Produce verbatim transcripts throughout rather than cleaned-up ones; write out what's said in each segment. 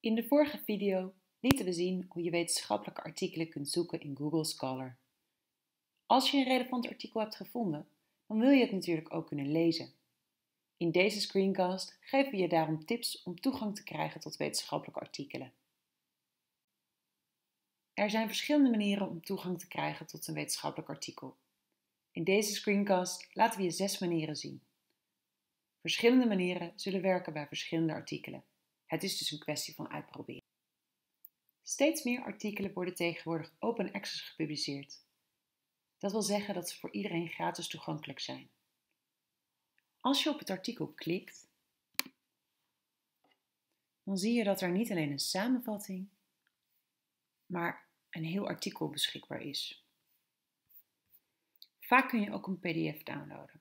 In de vorige video lieten we zien hoe je wetenschappelijke artikelen kunt zoeken in Google Scholar. Als je een relevant artikel hebt gevonden, dan wil je het natuurlijk ook kunnen lezen. In deze screencast geven we je daarom tips om toegang te krijgen tot wetenschappelijke artikelen. Er zijn verschillende manieren om toegang te krijgen tot een wetenschappelijk artikel. In deze screencast laten we je zes manieren zien. Verschillende manieren zullen werken bij verschillende artikelen. Het is dus een kwestie van uitproberen. Steeds meer artikelen worden tegenwoordig open access gepubliceerd. Dat wil zeggen dat ze voor iedereen gratis toegankelijk zijn. Als je op het artikel klikt, dan zie je dat er niet alleen een samenvatting, maar een heel artikel beschikbaar is. Vaak kun je ook een P D F downloaden.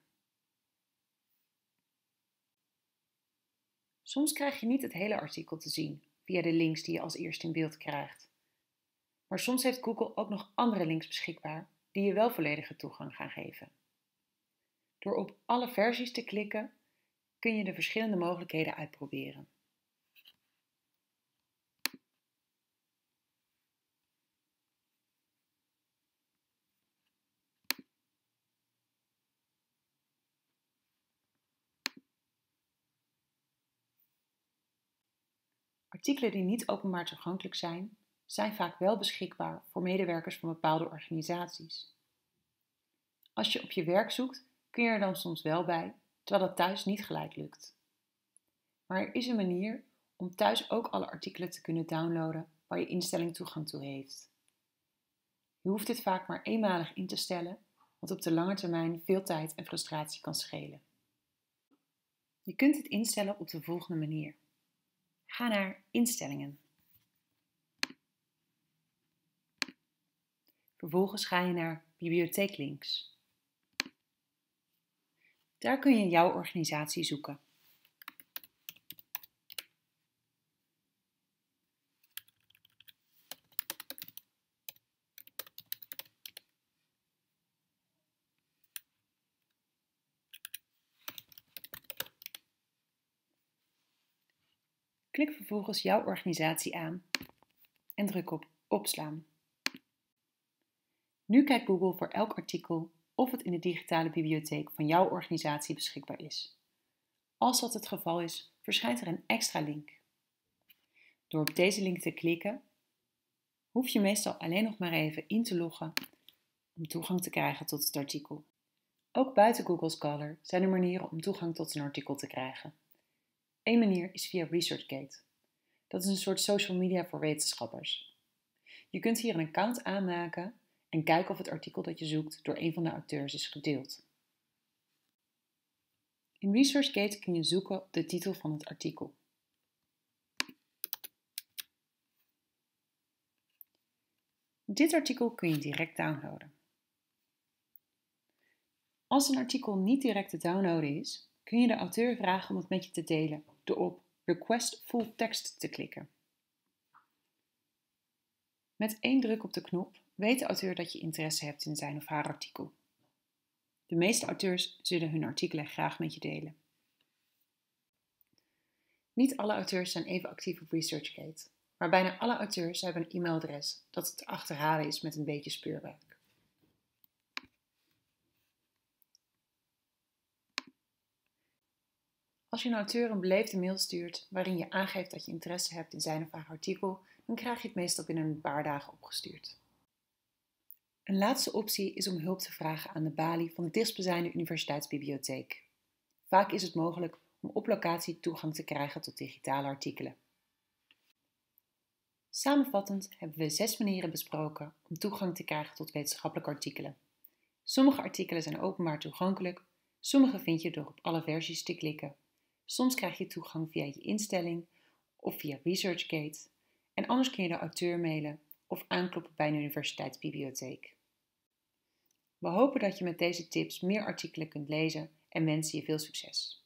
Soms krijg je niet het hele artikel te zien via de links die je als eerste in beeld krijgt. Maar soms heeft Google ook nog andere links beschikbaar die je wel volledige toegang gaan geven. Door op alle versies te klikken kun je de verschillende mogelijkheden uitproberen. Artikelen die niet openbaar toegankelijk zijn, zijn vaak wel beschikbaar voor medewerkers van bepaalde organisaties. Als je op je werk zoekt, kun je er dan soms wel bij, terwijl dat thuis niet gelijk lukt. Maar er is een manier om thuis ook alle artikelen te kunnen downloaden waar je instelling toegang toe heeft. Je hoeft dit vaak maar eenmalig in te stellen, wat op de lange termijn veel tijd en frustratie kan schelen. Je kunt het instellen op de volgende manier. Ga naar Instellingen. Vervolgens ga je naar Bibliotheeklinks. Daar kun je jouw organisatie zoeken. Klik vervolgens jouw organisatie aan en druk op Opslaan. Nu kijkt Google voor elk artikel of het in de digitale bibliotheek van jouw organisatie beschikbaar is. Als dat het geval is, verschijnt er een extra link. Door op deze link te klikken, hoef je meestal alleen nog maar even in te loggen om toegang te krijgen tot het artikel. Ook buiten Google Scholar zijn er manieren om toegang tot een artikel te krijgen. Eén manier is via ResearchGate. Dat is een soort social media voor wetenschappers. Je kunt hier een account aanmaken en kijken of het artikel dat je zoekt door een van de auteurs is gedeeld. In ResearchGate kun je zoeken op de titel van het artikel. Dit artikel kun je direct downloaden. Als een artikel niet direct te downloaden is, kun je de auteur vragen om het met je te delen door op Request Full Text te klikken. Met één druk op de knop weet de auteur dat je interesse hebt in zijn of haar artikel. De meeste auteurs zullen hun artikelen graag met je delen. Niet alle auteurs zijn even actief op ResearchGate, maar bijna alle auteurs hebben een e-mailadres dat te achterhalen is met een beetje speurwerk. Als je een auteur een beleefde mail stuurt waarin je aangeeft dat je interesse hebt in zijn of haar artikel, dan krijg je het meestal binnen een paar dagen opgestuurd. Een laatste optie is om hulp te vragen aan de balie van de dichtstbijzijnde universiteitsbibliotheek. Vaak is het mogelijk om op locatie toegang te krijgen tot digitale artikelen. Samenvattend hebben we zes manieren besproken om toegang te krijgen tot wetenschappelijke artikelen. Sommige artikelen zijn openbaar toegankelijk, sommige vind je door op alle versies te klikken. Soms krijg je toegang via je instelling of via ResearchGate en anders kun je de auteur mailen of aankloppen bij een universiteitsbibliotheek. We hopen dat je met deze tips meer artikelen kunt lezen en wensen je veel succes.